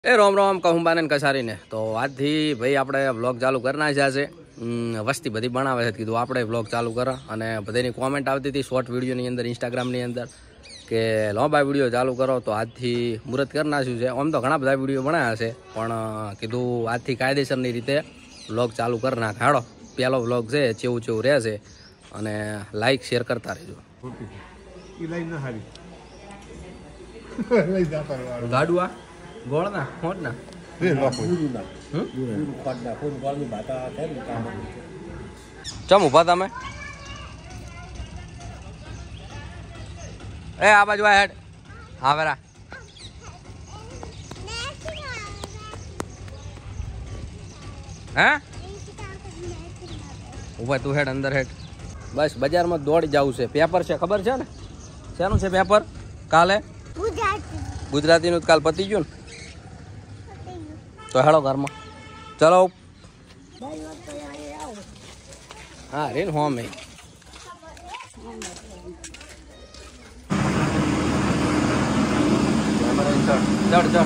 ए रोम रोम कहूँ बाने कसारी ने तो आज थी भाई આપણે વ્લોગ ચાલુ કરના છે વસ્તી બધી બનાવે છે કીધું આપણે વ્લોગ ચાલુ કરા અને બધાની કોમેન્ટ આવતી હતી શોર્ટ વિડિયોની અંદર ઇન્સ્ટાગ્રામની અંદર કે લાંબા વિડિયો ચાલુ કરો તો આજથી મુહૂર્ત કરી નાખ્યું છે આમ તો ઘણા બધા વિડિયો બનાવ્યા છે પણ કીધું આજથી કાયદેસરની રીતે વ્લોગ ચાલુ કરી નાખ હાડો પહેલો વ્લોગ છે ચેવું ચેવું રહેશે અને લાઈક શેર કરતા રહેજો ગાડુઆ ગોળના ખોટના ચમ ઉભા તમે એ આ બાજુ આ હેડ હા વેરા હે ઉભા તું હેડ અંદર હેડ બસ બજારમાં દોડી જવું છે પેપર છે ખબર છે ને શેનું છે પેપર કાલે ગુજરાતીનું કાલ પતી ગયું ને તો હેડો ઘરમાં ચલો હા રે હો મેં ચડ ચડ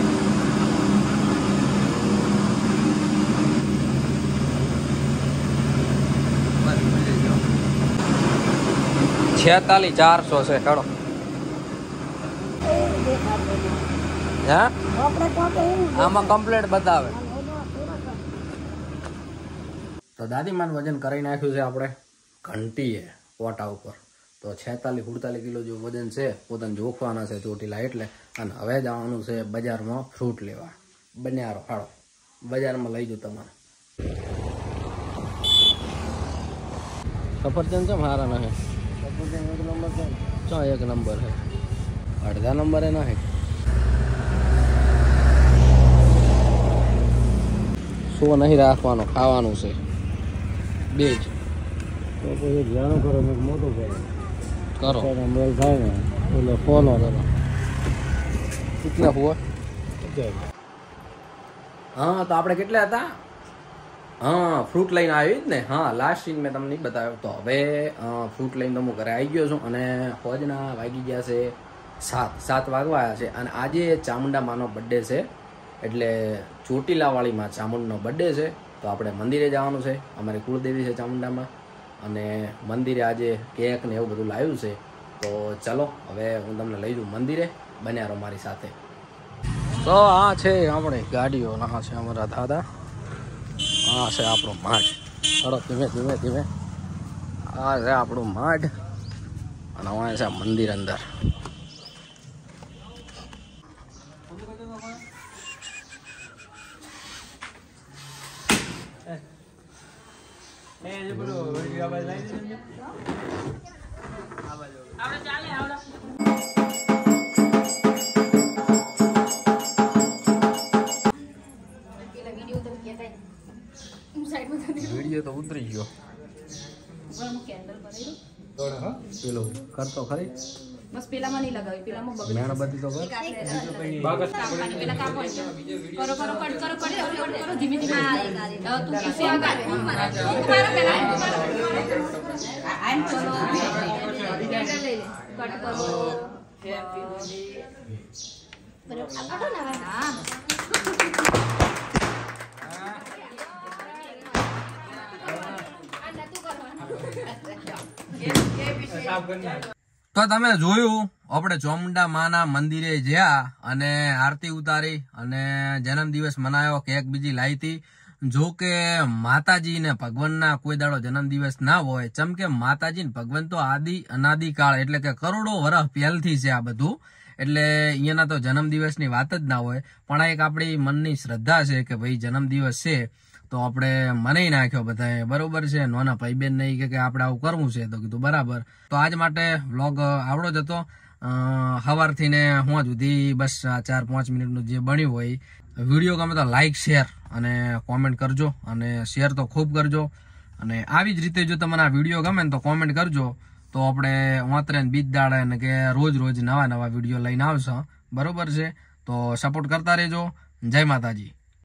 46,400 છે હેડો હા આમાં કમ્પ્લીટ બતાવે તો દાદીમાન વજન કરી નાખ્યું છે આપણે ઘંટીએ પોટા ઉપર તો 46-47 કિલો જેવું વજન છે પોતાને જોખવાના છે ચોટીલા એટલે અને હવે જવાનું છે બજારમાં ફ્રૂટ લેવા બન્યારો હાડો બજારમાં લઈ જાઉં તમારે સફરજન છે મારા નહીં ચો એક નંબર છે અડધા નંબરે નહીં શું નહીં રાખવાનો ખાવાનું છે બે જ તો પછી ધ્યાન કરો મોટું કરો થાય ને એટલે ફોન કરો કેટલા હુआ હા તો આપણે કેટલા હતા હા ફ્રૂટ લઈને આવી જ ને હા લાસ્ટ સીન મેં તમને બતાવ્યો તો હવે ફ્રૂટ લઈને હું ઘરે આવી ગયો છું અને હોજના વાગી ગયા છે 7 વાગવા આવ્યા છે અને આજે ચામુંડા માનો બર્થડે છે એટલે ચોટીલાવાળી માં ચામુંડનો બર્થડે છે તો આપણે મંદિરે જવાનું છે અમારી કુળદેવી છે ચામુંડામાં અને મંદિરે આજે કેક ને એવું બધું લાવ્યું છે તો ચલો હવે હું તમને લઈ જાઉં મંદિરે બન્યા રહો મારી સાથે તો આ છે આપણે ગાડીઓ ના છે અમારા દાદા આ છે આપણો માઠ ચલો ધીમે ધીમે ધીમે આ છે આપણું માઠ અને આ છે મંદિર અંદર વિડીયો તો ઉતરી ગયો પેલો કરતો ખરી બસ પેલામાં નહીં લગાવી પેલામાં બગડી મેણબત્તી તો કર પેલા કામ હોય કરો કરો કટ કરો કટ કરો ધીમે ધીમે તું કિસે આકાર તું મારો પેલા આમ કરો કટ કરો બરાબર આ ના હા તો તમે જોયું આપણે ચામુંડા માના મંદિરે ગયા અને આરતી ઉતારી અને જન્મદિવસ મનાયો કેક બીજી લાવી હતી જો કે માતાજી ને ભગવાનના કોઈ દાડો જન્મદિવસ ના હોય ચમ કે માતાજી ને ભગવાન તો આદિ અનાદિકાળ એટલે કે કરોડો વર્ષ પહેલથી છે આ બધું એટલે અહીંયાના તો જન્મદિવસની વાત જ ના હોય પણ આ એક આપણી મનની શ્રદ્ધા છે કે ભાઈ જન્મદિવસ છે તો આપણે મનાઈ નાખ્યો બધા બરોબર છે નાના ભાઈ બેન નહીં કે આપણે આવું કરવું છે તો કીધું બરાબર તો આજ માટે વ્લોગ આવડો જ હતો સવારથી ને હું સુધી બસ 4-5 મિનિટનું જે બન્યું હોય વિડીયો ગમે તો લાઈક શેર અને કોમેન્ટ કરજો અને શેર તો ખૂબ કરજો અને આવી જ રીતે જો તમને આ વિડીયો ગમે ને તો કોમેન્ટ કરજો તો આપણે વાંતરે બીજ દાડે ને કે રોજ રોજ નવા વિડીયો લઈને આવશે બરોબર છે તો સપોર્ટ કરતા રહેજો જય માતાજી